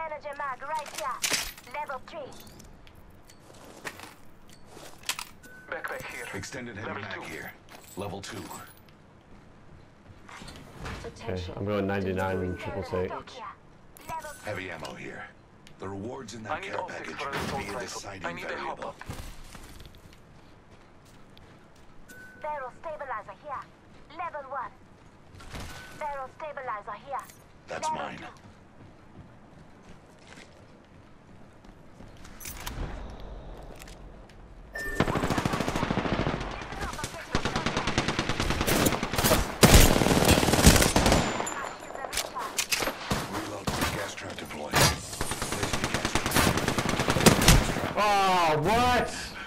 energy mag right here. Level 3. Backpack here. Extended heavy mag here. Level 2. Okay, I'm going 99 and triple take. Heavy ammo here. The rewards in I that need care optics package for an assault via this rifle. site I need a hop invariable. up. Barrel stabilizer here. Level 1. Barrel stabilizer here. That's Level mine. 2. Reload my gas trap deployed. Placing the gas trap. Oh, what?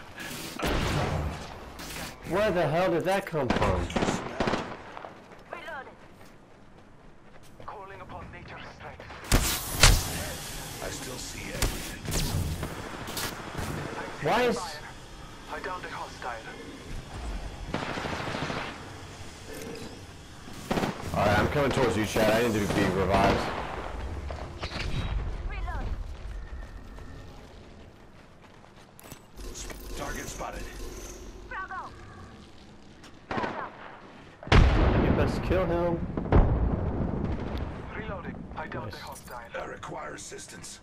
Where the hell did that come from? Reloaded. Calling upon nature's strength. I still see everything. Why is... I downed a hostile. Alright, I'm coming towards you, Chad. I need to be revived. Reload. Target spotted. Bravo. Bravo. You best kill him. Reloading. I downed Nice. a hostile. I require assistance.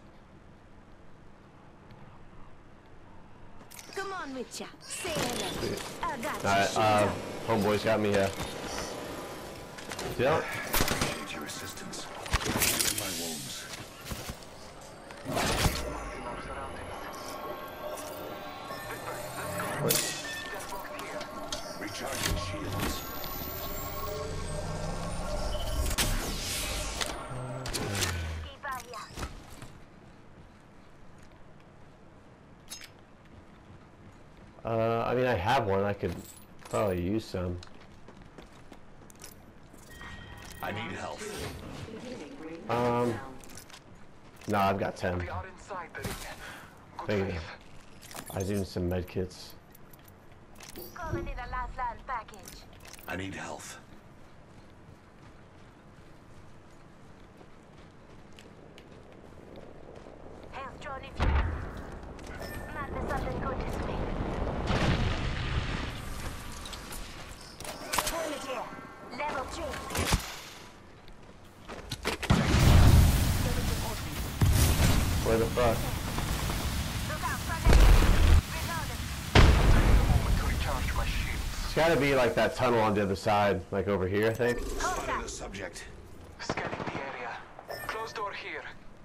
Come on, Witcher. Say hello. I got Alright, you. homeboy's got me here. Yeah. Appreciate your assistance. Healing my wounds. Marking our surroundings. Victor, let's go. Death box here. Recharging shields. Keep out here. I mean, I have one. I could probably use some. I need help. No, I've got 10. We are inside the ring. Good Thank you. faith. I was using some med kits. Calling in a lifeline package. I need health. Health drone if you... Might be something good this way. Toilet here. Level 3. Where the fuck? Look out, front enemy. Reloaded. Take a moment to recharge my shields. It's gotta be like that tunnel on the other side, like over here, I think. Spotted a subject. Scanning the area. Closed door here.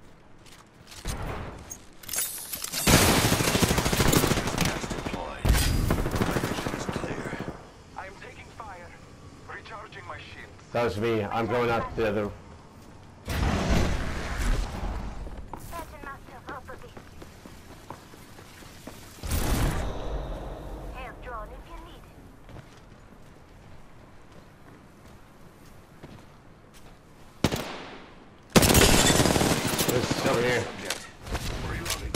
Gas deployed. My vision is clear. I am taking fire. Recharging my shields. That was me. I'm going out the other... Patching myself up a bit. Health drone if you need it. This is over here. Subject. Reloading.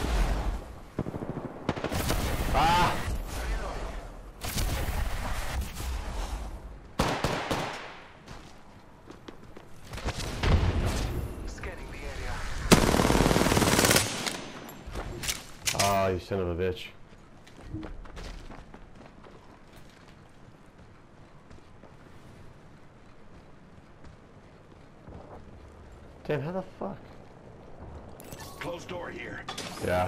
Ah! Scanning the area. Oh, you son of a bitch. Damn, how the fuck? Closed door here. Yeah.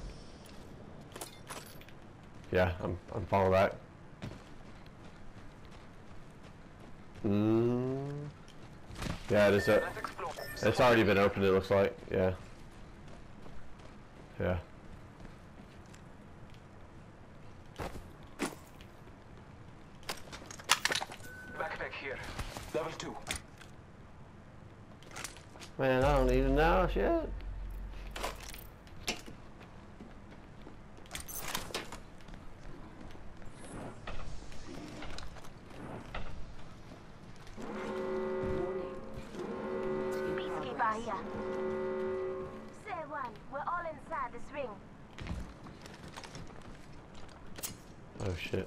Yeah, I'm following back. Yeah, it is. Let's explore. It's already been opened. It looks like. Yeah. Yeah. Backpack here. Level 2. Man, I don't need to know shit. Peacekeeper here. Say one. We're all inside this ring. Oh shit.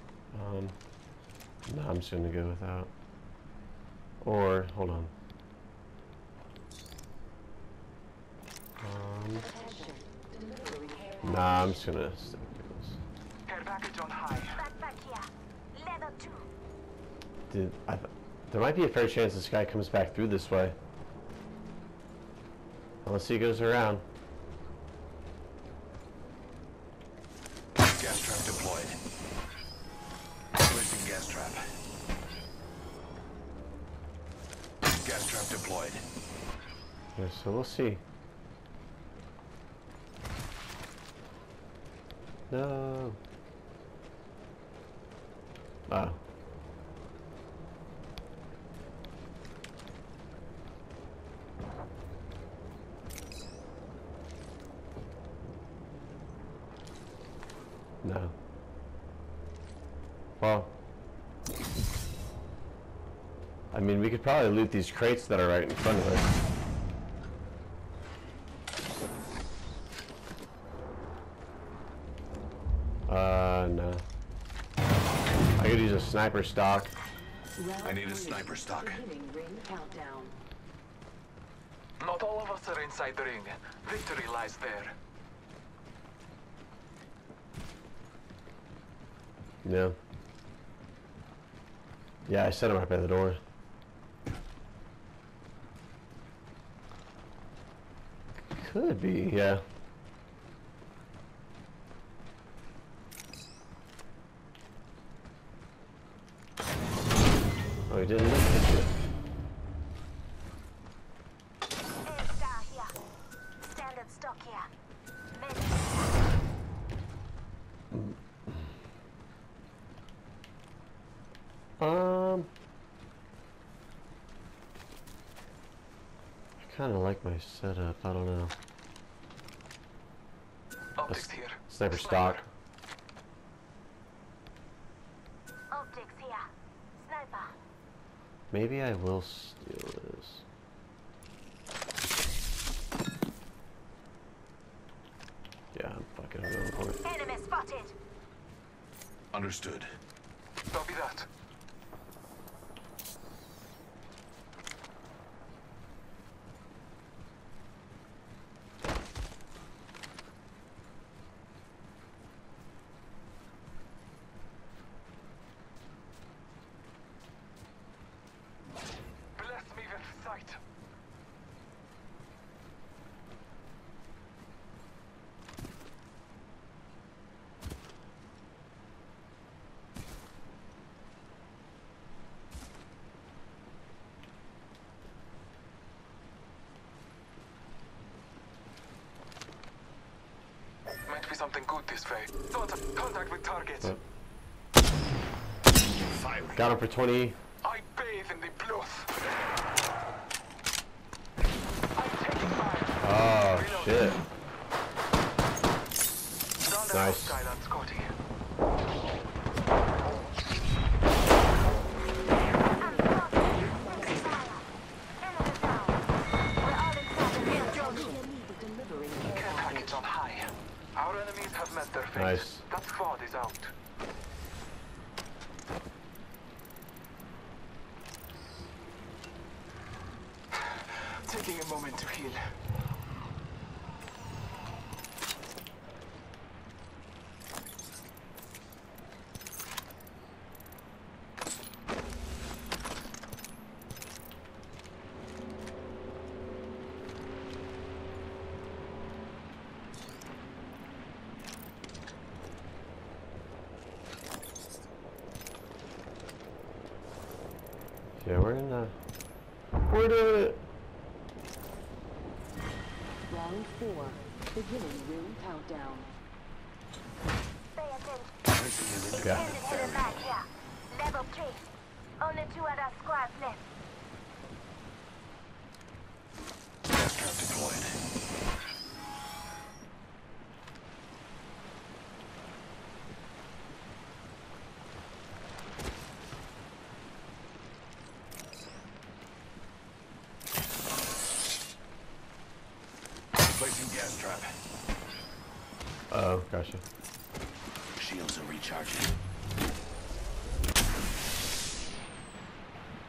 No, I'm just gonna go without. Or hold on. Nah, I'm just gonna stick with this. Care package on high. Backpack here. Level 2. There might be a fair chance this guy comes back through this way. Unless he goes around. Gas trap deployed. Placing gas trap. Gas trap deployed. Yeah, so we'll see. No. Oh. No. Well, I mean, we could probably loot these crates that are right in front of us. No. I could use a sniper stock. I need a sniper stock. Beginning ring countdown. Not all of us are inside the ring. Victory lies there. Yeah. Yeah, I set him right by the door. Could be, yeah. Oh, he didn't look at you. Air here. Standard stock here. Medic. I kind of like my setup. I don't know. Optics here. Sniper stock. Optics here. Sniper. Maybe I will steal this. Yeah, I'm fucking going for it. Enemy spotted. Understood. Copy that. Bless me with sight. Might be something good this way. Contact with targets. What? Fire. Got him for 20. I bathe in the blood. I'm taking fire. Oh, shit. Down the Nice. Skyland, Scotty. I'm spotted. Taking fire. Enemy down. We're all inside the real drone. Delivering Care package on high. Our enemies have met their fate. Nice. That squad is out. Taking a moment to heal. Yeah, we're in the... We're doing it. round 4. Beginning ring countdown. Pay attention. Placing him into Yeah. Extended hidden mag here. Level 3. Only 2 other squads left. gas trap deployed. Placing gas trap. Oh, gotcha. Shields are recharging.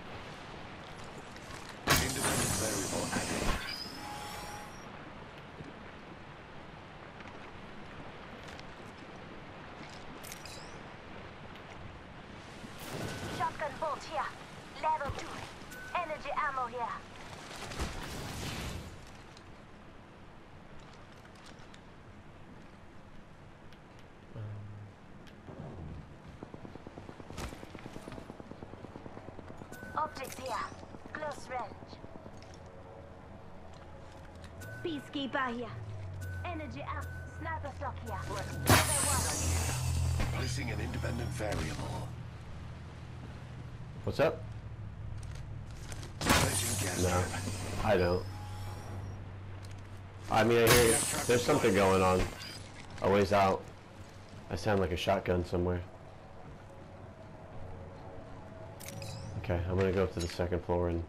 Independent variable added. ammo here. Optics here. Close range. Peacekeeper here. Energy up. Sniper stock here. Placing an independent variable. What's up? Placing gas No, trap. I don't. I mean, I hear there's something going on a ways out. I sound like a shotgun somewhere. Okay, I'm gonna go up to the second floor and...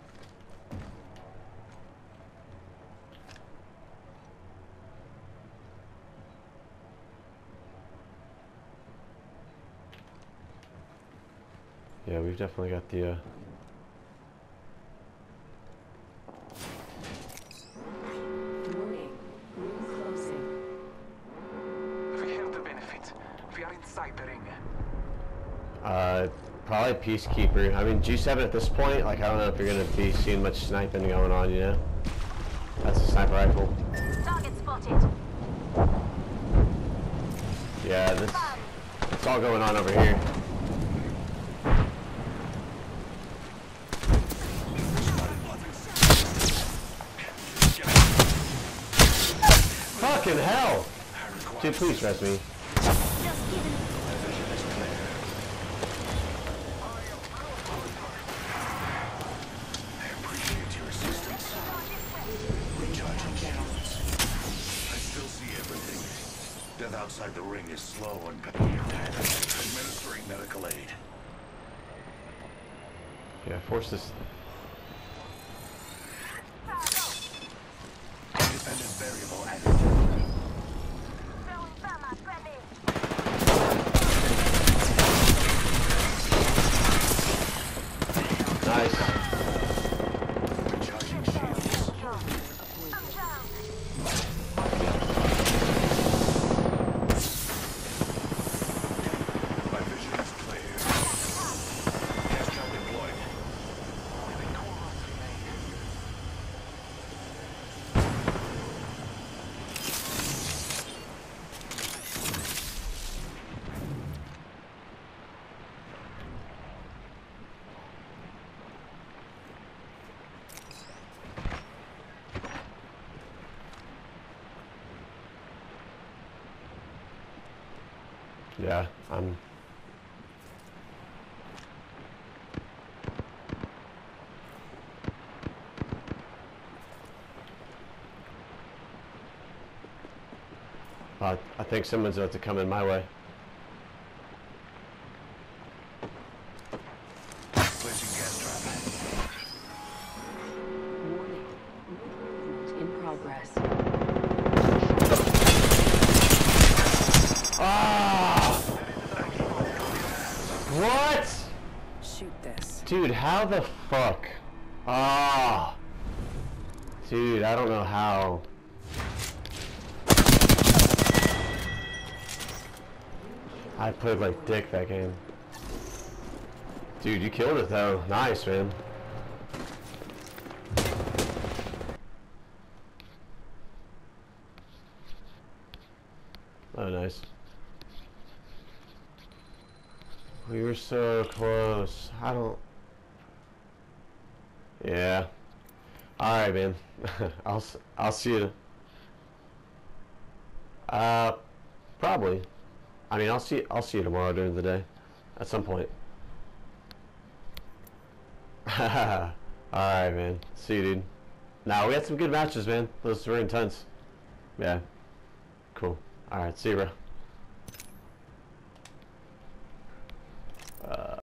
Yeah, we've definitely got the, Warning. Ring closing. We have the benefit. We are inside the ring. probably Peacekeeper. I mean, G7 at this point, like, I don't know if you're gonna be seeing much sniping going on, you know? That's a sniper rifle. Target spotted. Yeah, it's all going on over here. Fucking hell! Dude, please rest me. Just kidding. I appreciate your assistance. Recharging shields. I still see everything. Death outside the ring is slow and administering medical aid. Yeah, force this. Independent variable added. Throwing thermite grenade. Nice. Recharging shields. I'm down. My vision is clear. Gas trap deployed. Yeah, I'm... I think someone's about to come in my way. Placing gas trap. Warning. Movement in progress. Ah! What? Shoot this. Dude, how the fuck? Ah! Dude, I don't know how. I played like dick that game. Dude, you killed it though. Nice, man. Oh, nice. We were so close. I don't... Yeah. Alright, man. I'll see you. Probably. I mean, I'll see you tomorrow during the day. At some point. Alright, man. See you, dude. Nah, we had some good matches, man. Those were intense. Yeah. Cool. Alright, see you, bro.